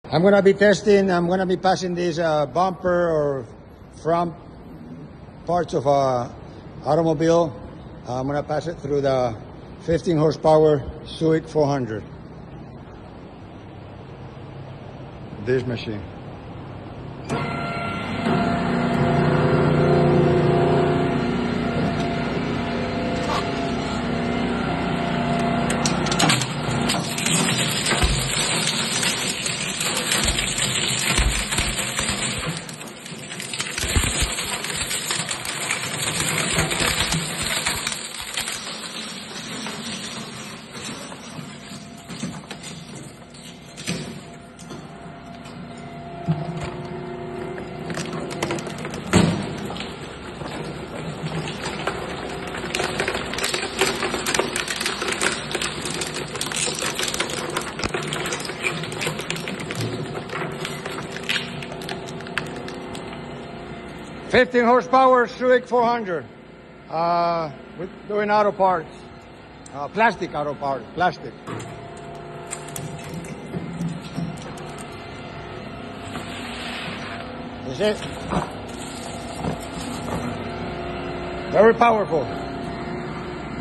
I'm going to be passing this bumper or front parts of a automobile. I'm going to pass it through the 15 horsepower Zuick 400. This machine. $15 horsepower Zuick 400. We're doing auto parts, plastic auto parts, plastic. That's it. Very powerful.